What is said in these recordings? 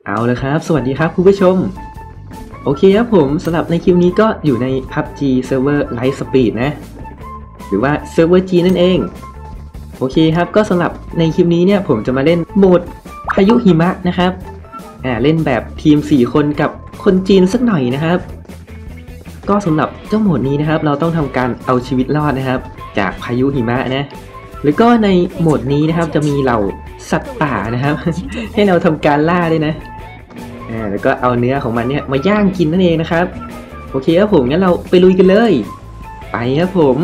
เอาเลยครับสวัสดีครับคุณผู้ชมโอเคครับผมสำหรับในคลิปนี้ก็อยู่ใน PUBG Server Light Speed นะหรือว่า Server G นั่นเองโอเคครับก็สำหรับในคลิปนี้เนี่ยผมจะมาเล่นโหมดพายุหิมะนะครับเล่นแบบทีม4คนกับคนจีนสักหน่อยนะครับก็สำหรับเจ้าโหมดนี้นะครับเราต้องทำการเอาชีวิตรอดนะครับจากพายุหิมะนะแล้วก็ในโหมดนี้นะครับจะมีเหล่าสัตว์ป่านะครับ ให้เราทำการล่าด้วยนะแล้วก็เอาเนื้อของมันเนี่ยมาย่างกินนั่นเองนะครับโอเคครับผมงั้นเราไปลุยกันเลยไปครับผม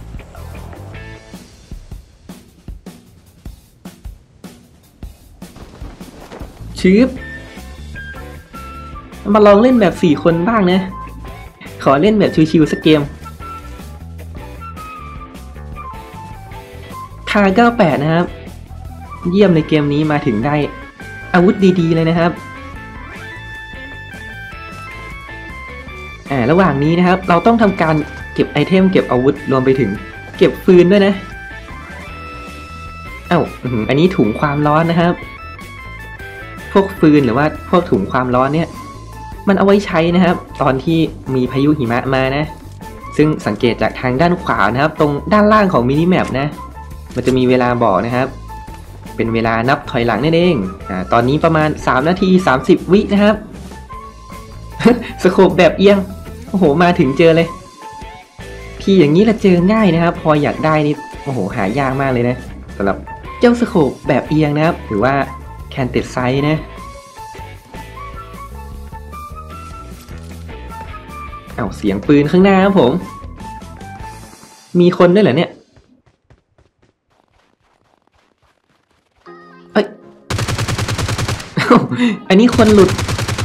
ชืบมาลองเล่นแบบ4คนบ้างนะขอเล่นแบบชิวๆสักเกมคา98นะครับเยี่ยมในเกมนี้มาถึงได้อาวุธดีๆเลยนะครับระหว่างนี้นะครับเราต้องทำการเก็บไอเทมเก็บอาวุธรวมไปถึงเก็บฟืนด้วยนะอันนี้ถุงความร้อนนะครับพวกฟืนหรือว่าพวกถุงความร้อนเนี่ยมันเอาไว้ใช้นะครับตอนที่มีพายุหิมะมานะซึ่งสังเกตจากทางด้านขวานะครับตรงด้านล่างของมินิแมปนะมันจะมีเวลาบอกนะครับเป็นเวลานับถอยหลังนั่นเองตอนนี้ประมาณ3 นาที 30 วินะครับ สโคปแบบเอียงโอ้โหมาถึงเจอเลยพี่อย่างนี้ละเจอง่ายนะครับพออยากได้นี่โอ้โหหายากมากเลยนะสำหรับเจ้าสโคปแบบเอียงนะครับหรือว่าแคนเต็ดไซส์นะเสียงปืนข้างหน้าครับผมมีคนด้วยเหรอเนี่ยอันนี้คนหลุด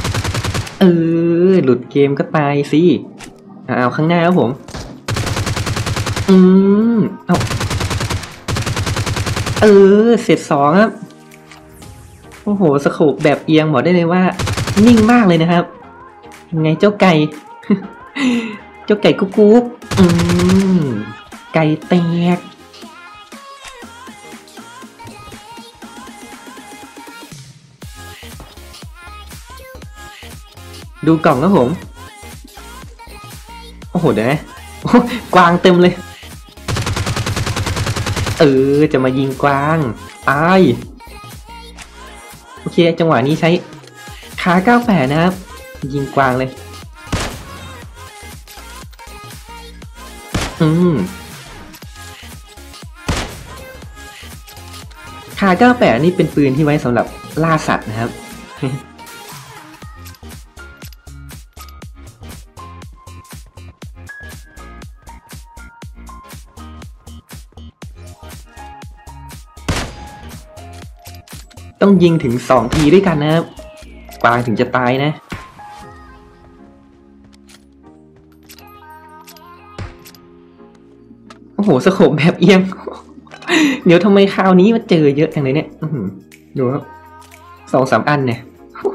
หลุดเกมก็ตายสิเอาข้างหน้าครับผมเสร็จ2ครับโอ้โหสโคปแบบเอียงบอกได้เลยว่านิ่งมากเลยนะครับยังไงเจ้าไก่ เจ้าไก่กุ๊กไก่แตกดูกล่องครับผมโอ้โหเดี๋ยวนะกวางเต็มเลยจะมายิงกวางตายโอเคจังหวะนี้ใช้ขา98นะครับยิงกวางเลยขา98นี่เป็นปืนที่ไว้สำหรับล่าสัตว์นะครับต้องยิงถึง2 ทีด้วยกันนะครับกวางถึงจะตายนะโอ้โหสโคปแบบเอียง เดี๋ยวทำไมคราวนี้มาเจอเยอะจังเลยเนี่ยดูครับ2-3 อันเนี่ย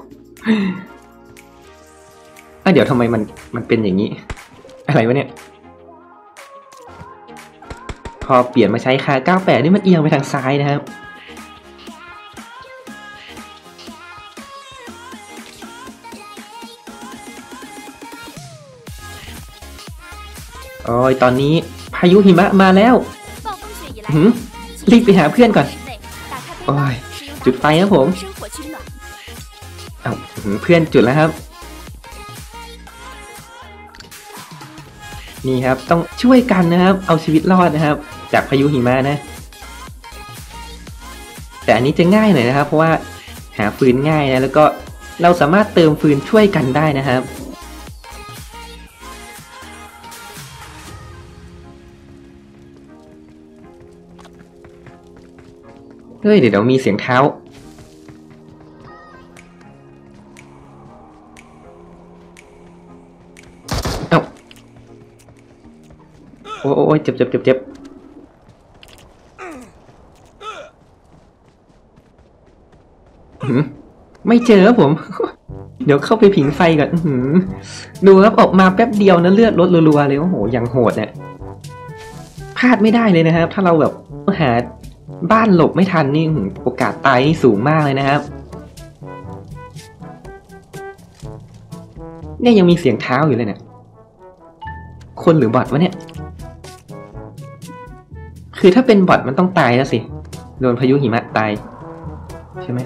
เดี๋ยวทำไมมันเป็นอย่างนี้อะไรวะเนี่ยพอเปลี่ยนมาใช้คา98นี่มันเอียงไปทางซ้ายนะครับโอ้ยตอนนี้พายุหิมะมาแล้วรีบไปหาเพื่อนก่อนโอ้ยจุดไฟครับผมเพื่อนจุดแล้วครับนี่ครับต้องช่วยกันนะครับเอาชีวิตรอดนะครับจากพายุหิมะนะแต่อันนี้จะง่ายหน่อยนะครับเพราะว่าหาฟืนง่ายนะแล้วก็เราสามารถเติมฟืนช่วยกันได้นะครับเฮ้ยเดี๋ยวมีเสียงเท้าโอ้ยเจ็บไม่เจอครับผม เดี๋ยวเข้าไปผิงไฟก่อนดูครับออกมาแป๊บเดียวนะเลือดลดรัวๆเลยโอ้โหอย่างโหดเนี่ยพลาดไม่ได้เลยนะครับถ้าเราแบบหาบ้านหลบไม่ทันนี่โอกาสตายนี่สูงมากเลยนะครับเนี่ยยังมีเสียงเท้าอยู่เลยเนี่ยคนหรือบอทวะเนี่ยคือถ้าเป็นบอทมันต้องตายแล้วสิโดนพายุหิมะตายใช่ไหม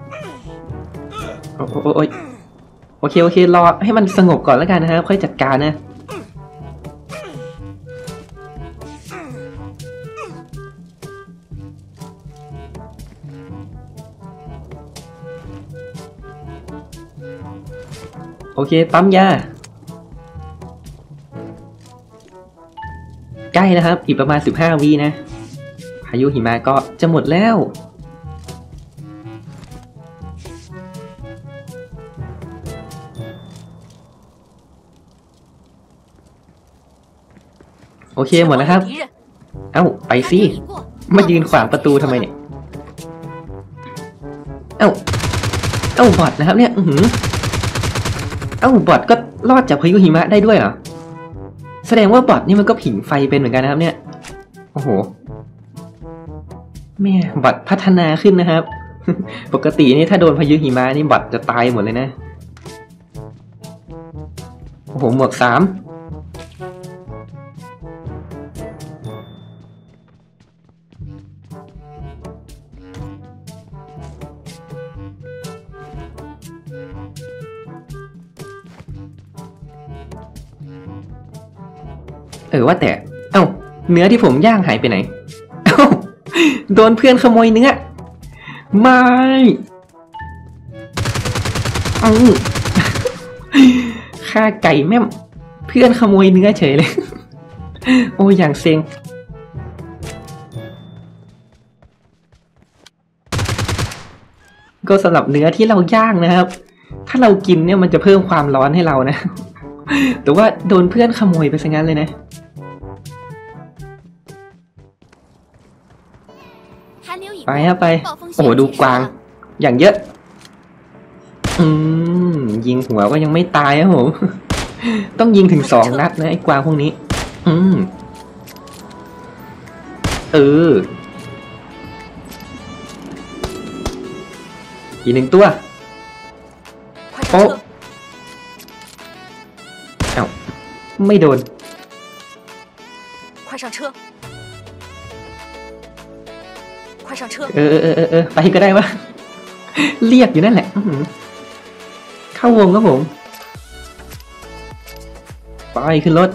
โอ้ยโอเครอให้มันสงบก่อนแล้วกันนะครับค่อยจัดการนะโอเคปั๊มยาใกล้นะครับอีกประมาณ15 วินะพายุหิมะก็จะหมดแล้วโอเคหมดแล้วครับเอ้าไปสิมายืนขวางประตูทำไมเนี่ยเอ้าบอทนะครับเนี่ยเอ้าบอทก็รอดจากพายุหิมะได้ด้วยเหรอแสดงว่าบอทนี่มันก็ผิงไฟเป็นเหมือนกันนะครับเนี่ยโอ้โหแม่บอทพัฒนาขึ้นนะครับ ปกตินี่ถ้าโดนพายุหิมะนี่บอทจะตายหมดเลยนะโอ้โหหมวก3ว่าแต่เอ้าเนื้อที่ผมย่างหายไปไหนเอ้าโดนเพื่อนขโมยเนื้อไม่ฆ่าไก่แม่มเพื่อนขโมยเนื้อเฉยเลยโอ้อย่างเซ็งก็สำหรับเนื้อที่เราย่างนะครับถ้าเรากินเนี่ยมันจะเพิ่มความร้อนให้เรานะแต่ว่าโดนเพื่อนขโมยไปซะงั้นเลยนะไปครับไปโอ้ดูกวางอย่างเยอะยิงหัวก็ยังไม่ตายครับผมต้องยิงถึง2 นัดนะไอ้กวางพวกนี้อีก1 ตัวโอ้เอ้าไม่โดนไปก็ได้วะเรียกอยู่นั่นแหละเข้าวงครับผมไปขึ้นรถ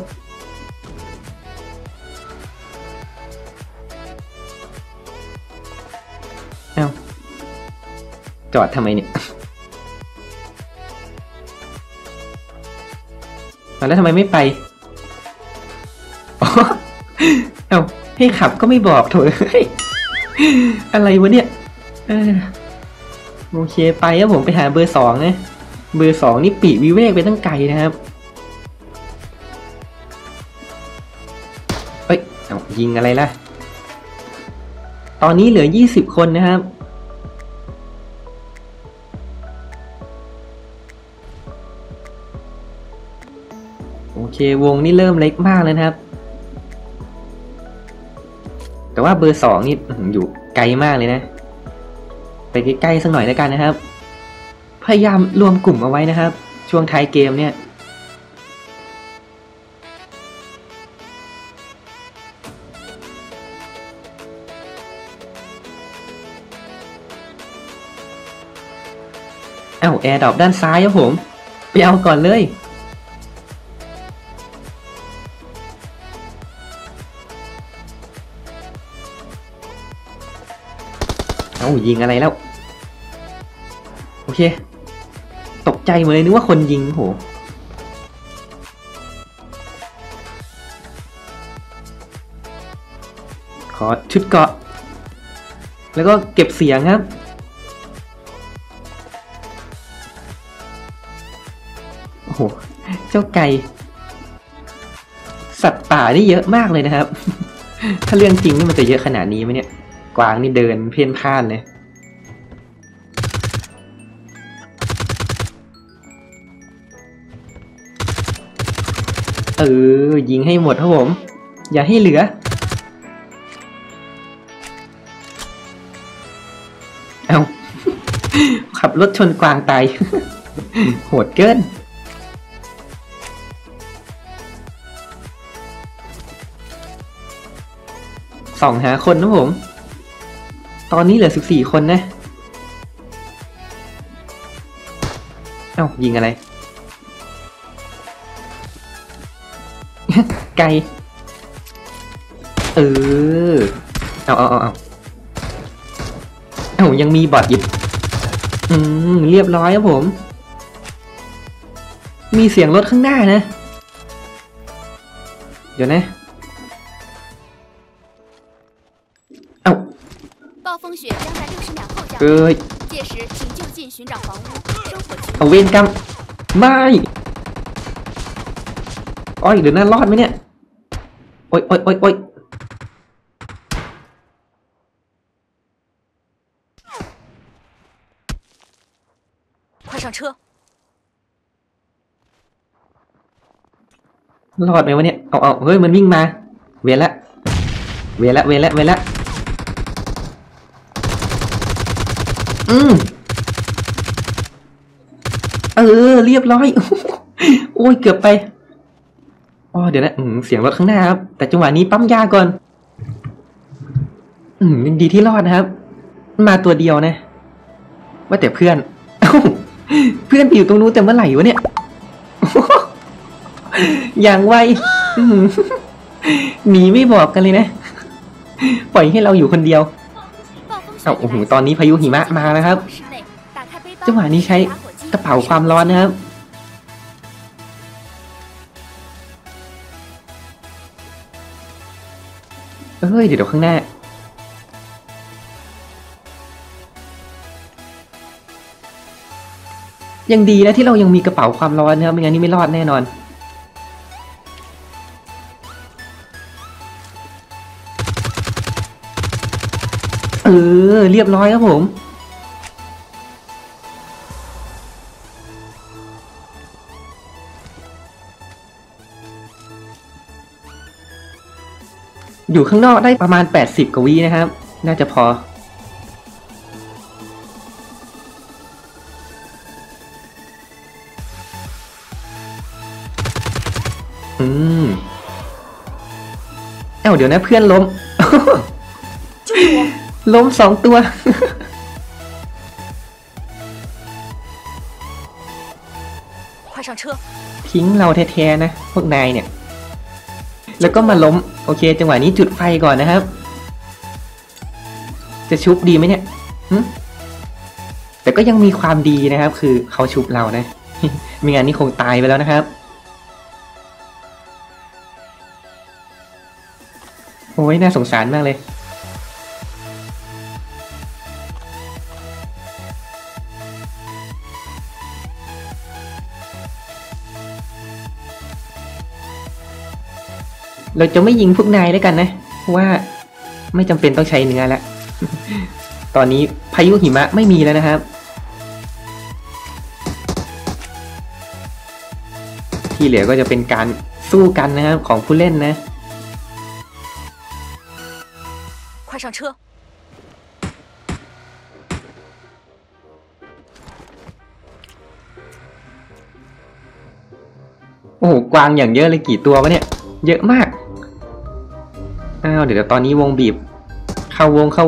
เอ้าจอดทำไมเนี่ยแล้วทำไมไม่ไปเอ้าให้ขับก็ไม่บอกโถ่อะไรวะเนี่ยโอเคไปครับผมไปหาเบอร์2นะเบอร์2นี่ปีวิเวกไปตั้งไกลนะครับเอายิงอะไรล่ะตอนนี้เหลือ20 คนนะครับโอเควงนี่เริ่มเล็กมากแล้วนะครับแต่ว่าเบอร์2นี่อยู่ไกลมากเลยนะไปใกล้ๆสักหน่อยแล้วกันนะครับพยายามรวมกลุ่มเอาไว้นะครับช่วงท้ายเกมเนี่ยแอร์ดรอปด้านซ้ายครับผมไปเอาก่อนเลยยิงอะไรแล้วโอเคตกใจหมดเลยนึกว่าคนยิงโหขอชุดเกราะแล้วก็เก็บเสียงครับโอ้โหเจ้าไก่สัตว์ป่านี่เยอะมากเลยนะครับถ้าเรื่องจริงนี่มันจะเยอะขนาดนี้ไหมเนี่ยกวางนี่เดินเพ่นพ่านเลยยิงให้หมดครับผมอย่าให้เหลือเอาขับรถชนกวางตายโหดเกินส่องหาคนนะผม ตอนนี้เหลือ14คนนะเอ้ายิงอะไร ไกลเอายังมีบอทอีกเรียบร้อยครับผมมีเสียงรถข้างหน้านะเดี๋ยวนะเอาเอาเวรกรรมไม่อ้อยเดี๋ยวน่ารอดไหมเนี่ยโอ๊ย快上车！ รอดไหมวะเนี่ยเอาเฮ้ยมันวิ่งมาเวรละเรียบร้อยโอ้ยเกือบไปอ๋อเดี๋ยวนะเสียงรถข้างหน้าครับแต่จังหวะนี้ปั๊มยาก่อนยังดีที่รอดนะครับมาตัวเดียวนะว่าแต่เพื่อนเพื่อนไปอยู่ตรงนู้นแต่เมื่อไหร่วะเนี่ยอย่างไวหนีไม่บอกกันเลยนะปล่อยให้เราอยู่คนเดียวโอ้โหตอนนี้พายุหิมะมานะครับจังหวะนี้ใช้กระเป๋าความร้อนนะครับเดี๋ยวข้างหน้ายังดีนะที่เรายังมีกระเป๋าความร้อนนะครับไม่งั้นนี่ไม่รอดแน่นอนเรียบร้อยครับผมอยู่ข้างนอกได้ประมาณ80กว่าวินะครับน่าจะพอเดี๋ยวนะเพื่อนล้ม ล้ม2 ตัว ทิ้งเราแท้ๆนะพวกนายเนี่ยแล้วก็มาล้มโอเคจังหวะนี้จุดไฟก่อนนะครับจะชุบดีไหมเนี่ยแต่ก็ยังมีความดีนะครับคือเขาชุบเรานะ ไม่งั้นนี่คงตายไปแล้วนะครับโอ้ยน่าสงสารมากเลยเราจะไม่ยิงพวกนายด้วยกันนะเพราะว่าไม่จำเป็นต้องใช้เนื้อแล้ว ตอนนี้พายุหิมะไม่มีแล้วนะครับที่เหลือก็จะเป็นการสู้กันนะครับของผู้เล่นนะ快上车！ โอ้โหกวางอย่างเยอะเลยกี่ตัววะเนี่ยเยอะมากเดี๋ยวตอนนี้วงบีบเข้าวง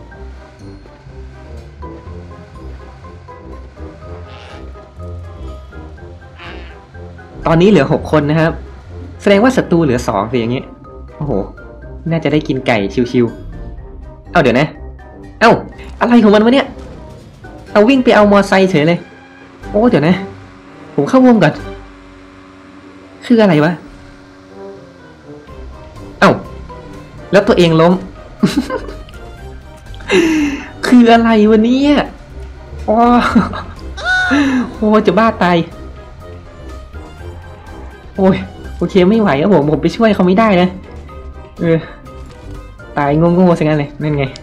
ตอนนี้เหลือ6คนนะครับแสดงว่าศัตรูเหลือ2สิอย่างเงี้ยโอ้โหน่าจะได้กินไก่ชิวๆเดี๋ยวนะอะไรของมันวะเนี่ยวิ่งไปเอามอไซค์เฉยเลยโอ้เดี๋ยวนะผมเข้าวงก่อนคืออะไรวะแล้วตัวเองล้ม คืออะไรวะเนี่ยโอ้จะบ้าตายโอ้ยโอเคไม่ไหวครับผมไปช่วยเขาไม่ได้นะตายโง่ๆซะงั้นเลยนั่นไง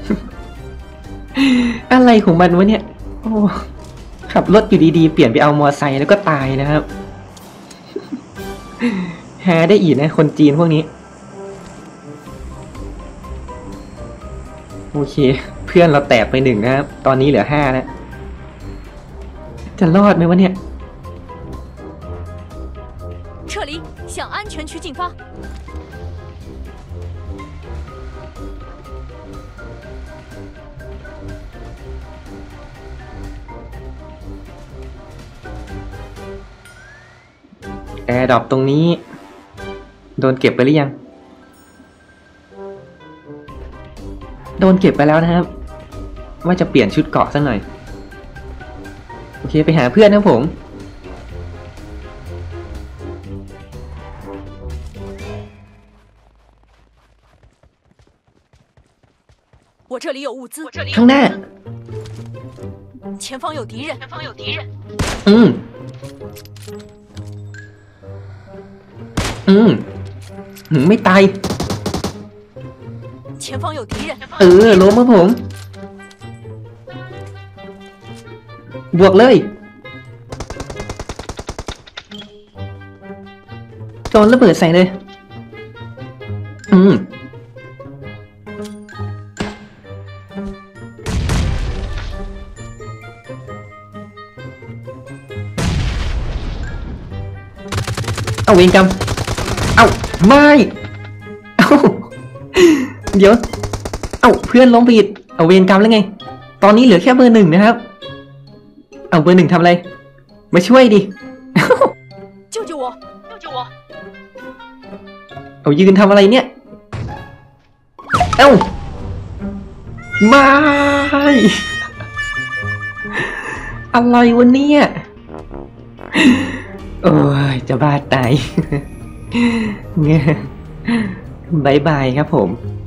อะไรของมันวะเนี่ยโอ้ขับรถอยู่ดีๆเปลี่ยนไปเอามอไซค์แล้วก็ตายนะครับ หาได้อีกนะคนจีนพวกนี้โอเคเพื่อนเราแตกไป1นะครับตอนนี้เหลือ5แล้วจะรอดไหมวะเนี่ย撤离向安全区进发แอร์ดรอปตรงนี้โดนเก็บไปหรือยังโดนเก็บไปแล้วนะครับว่าจะเปลี่ยนชุดเกราะสักหน่อยโอเคไปหาเพื่อนนะผม我这里有物资， ข้างหน้า前方有敌人， อืมไม่ตาย前方有敌人， ล้มครับผมบวกเลยโดนระเบิดใส่เลยเอาเวรกรรมเอาไม่เอาเดี๋ยวเอาเพื่อนล้มผิดเอาเวรกรรมแล้วไงตอนนี้เหลือแค่เบอร์ 1นะครับเอาเบอร์ 1ทำอะไรมาช่วยดิ救救我เอายืนทำอะไรเนี่ยเอ้าไม่อะไรวะเนี่ยโอ้ยจะบ้าตายเงี้ยบายบายครับผม